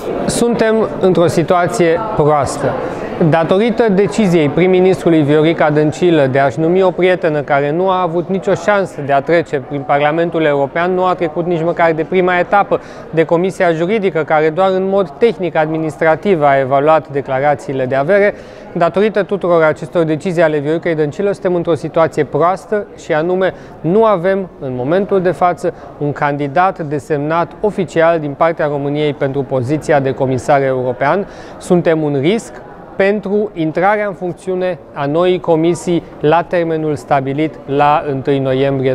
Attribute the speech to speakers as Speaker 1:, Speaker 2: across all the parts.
Speaker 1: Suntem într-o situație proastă. Datorită deciziei prim-ministrului Viorica Dăncilă de a-și numi o prietenă care nu a avut nicio șansă de a trece prin Parlamentul European, nu a trecut nici măcar de prima etapă de Comisia Juridică, care doar în mod tehnic-administrativ a evaluat declarațiile de avere, datorită tuturor acestor decizii ale Vioricăi Dăncilă, suntem într-o situație proastă și anume nu avem în momentul de față un candidat desemnat oficial din partea României pentru poziția de comisar european. Suntem un risc pentru intrarea în funcțiune a noii comisii la termenul stabilit la 1 noiembrie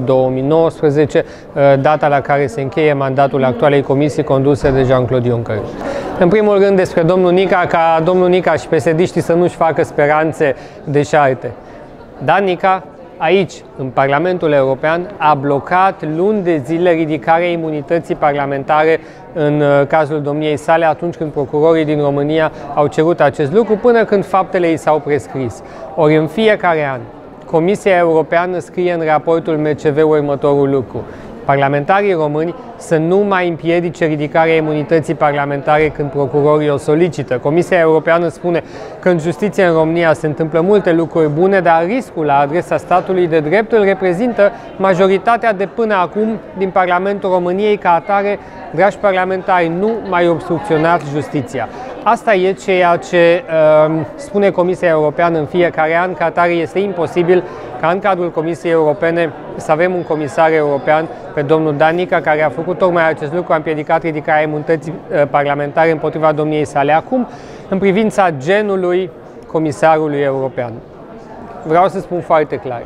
Speaker 1: 2019, data la care se încheie mandatul actualei comisii conduse de Jean-Claude Juncker. În primul rând despre domnul Nica, ca domnul Nica și PSD-știi să nu-și facă speranțe deșarte. Dan Nica, aici, în Parlamentul European, a blocat luni de zile ridicarea imunității parlamentare în cazul domniei sale, atunci când procurorii din România au cerut acest lucru, până când faptele i s-au prescris. Ori în fiecare an, Comisia Europeană scrie în raportul MCV următorul lucru: parlamentarii români să nu mai împiedice ridicarea imunității parlamentare când procurorii o solicită. Comisia Europeană spune că în justiție în România se întâmplă multe lucruri bune, dar riscul la adresa statului de drept îl reprezintă majoritatea de până acum din Parlamentul României. Ca atare, dragi parlamentari, nu mai obstrucționați justiția. Asta e ceea ce spune Comisia Europeană în fiecare an. Ca atare, este imposibil ca în cadrul Comisiei Europene să avem un comisar european, pe domnul Dan Nica, care a făcut tocmai acest lucru, a împiedicat ridicarea imunității parlamentare împotriva domniei sale. Acum, în privința genului comisarului european, vreau să spun foarte clar: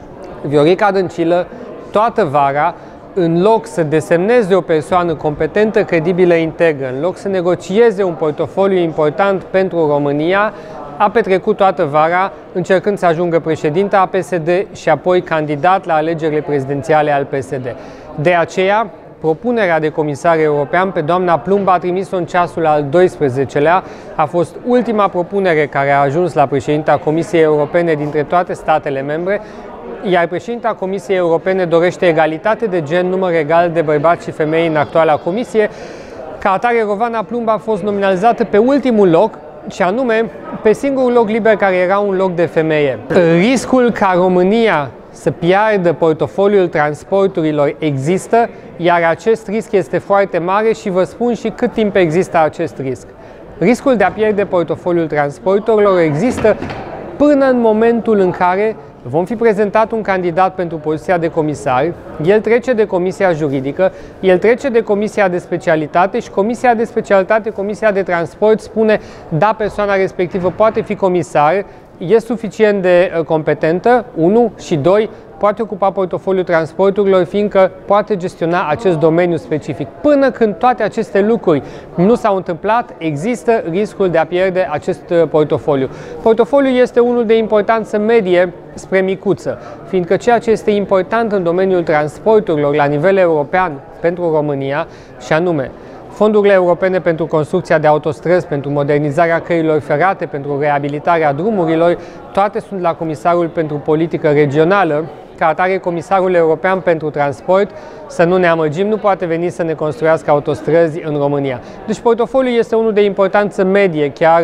Speaker 1: Viorica Dăncilă, toată vara, în loc să desemneze o persoană competentă, credibilă, integră, în loc să negocieze un portofoliu important pentru România, a petrecut toată vara încercând să ajungă președinte a PSD și apoi candidat la alegerile prezidențiale al PSD. De aceea, propunerea de comisar european pe doamna Plumb a trimis-o în ceasul al 12-lea. A fost ultima propunere care a ajuns la președinta Comisiei Europene dintre toate statele membre, iar președinta Comisiei Europene dorește egalitate de gen, număr egal de bărbați și femei în actuala comisie. Ca atare, Rovana Plumb a fost nominalizată pe ultimul loc, și anume pe singurul loc liber, care era un loc de femeie. Riscul ca România să piardă portofoliul transporturilor există, iar acest risc este foarte mare și vă spun și cât timp există acest risc. Riscul de a pierde portofoliul transporturilor există până în momentul în care vom fi prezentat un candidat pentru poziția de comisar, el trece de Comisia Juridică, el trece de Comisia de Specialitate și Comisia de Specialitate, Comisia de Transport, spune da, persoana respectivă poate fi comisar, e suficient de competentă, 1, și 2, poate ocupa portofoliul transporturilor, fiindcă poate gestiona acest domeniu specific. Până când toate aceste lucruri nu s-au întâmplat, există riscul de a pierde acest portofoliu. Portofoliul este unul de importanță medie spre micuță, fiindcă ceea ce este important în domeniul transporturilor la nivel european pentru România, și anume fondurile europene pentru construcția de autostrăzi, pentru modernizarea căilor ferate, pentru reabilitarea drumurilor, toate sunt la Comisarul pentru Politică Regională. Ca atare, Comisarul European pentru Transport, să nu ne amăgim, nu poate veni să ne construiască autostrăzi în România. Deci portofoliul este unul de importanță medie, chiar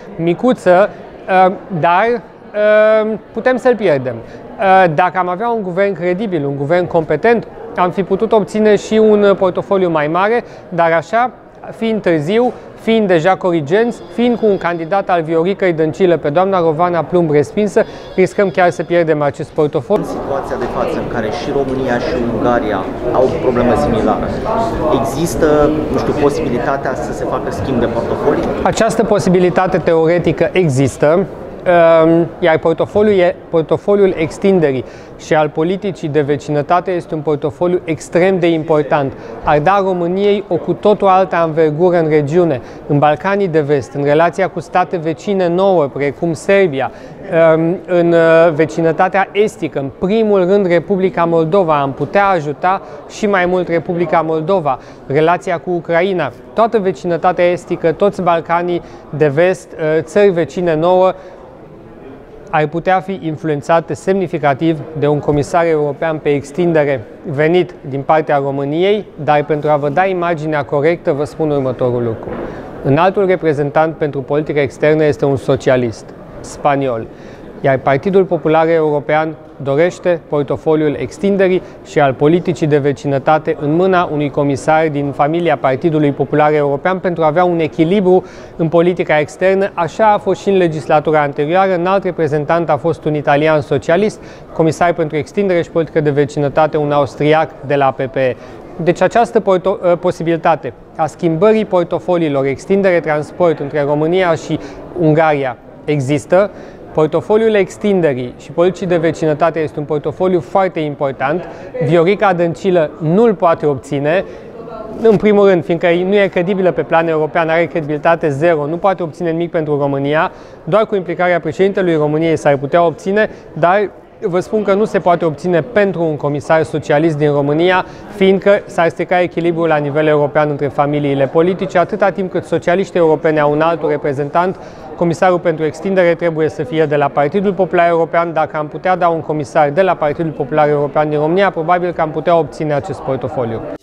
Speaker 1: micuță, dar putem să-l pierdem. Dacă am avea un guvern credibil, un guvern competent, am fi putut obține și un portofoliu mai mare, dar așa, fiind târziu, fiind deja corigenți, fiind cu un candidat al Vioricăi Dăncilă pe doamna Rovana Plumb respinsă, riscăm chiar să pierdem acest portofoliu.
Speaker 2: În situația de față în care și România și Ungaria au o problemă similară, există, nu știu, posibilitatea să se facă schimb de portofolii?
Speaker 1: Această posibilitate teoretică există, iar portofoliul extinderii și al politicii de vecinătate este un portofoliu extrem de important. Ar da României o cu totul altă anvergură în regiune, în Balcanii de Vest, în relația cu state vecine nouă, precum Serbia, în vecinătatea estică, în primul rând Republica Moldova. Am putea ajuta și mai mult Republica Moldova, relația cu Ucraina, toată vecinătatea estică, toți Balcanii de Vest, țări vecine nouă, ar putea fi influențate semnificativ de un comisar european pe extindere venit din partea României, dar pentru a vă da imaginea corectă, vă spun următorul lucru. Înaltul reprezentant pentru politică externă este un socialist spaniol, iar Partidul Popular European dorește portofoliul extinderii și al politicii de vecinătate în mâna unui comisar din familia Partidului Popular European pentru a avea un echilibru în politica externă. Așa a fost și în legislatura anterioară. Înalt reprezentant a fost un italian socialist, comisar pentru extindere și politică de vecinătate, un austriac de la PPE. Deci această posibilitate a schimbării portofoliilor, extindere, transport între România și Ungaria există. Portofoliul extinderii și politicii de vecinătate este un portofoliu foarte important. Viorica Dăncilă nu îl poate obține, în primul rând, fiindcă nu e credibilă pe plan european, are credibilitate zero, nu poate obține nimic pentru România, doar cu implicarea președintelui României s-ar putea obține, dar vă spun că nu se poate obține pentru un comisar socialist din România, fiindcă s-ar strica echilibrul la nivel european între familiile politice. Atâta timp cât socialiștii europeni au un alt reprezentant, comisarul pentru extindere trebuie să fie de la Partidul Popular European. Dacă am putea da un comisar de la Partidul Popular European din România, probabil că am putea obține acest portofoliu.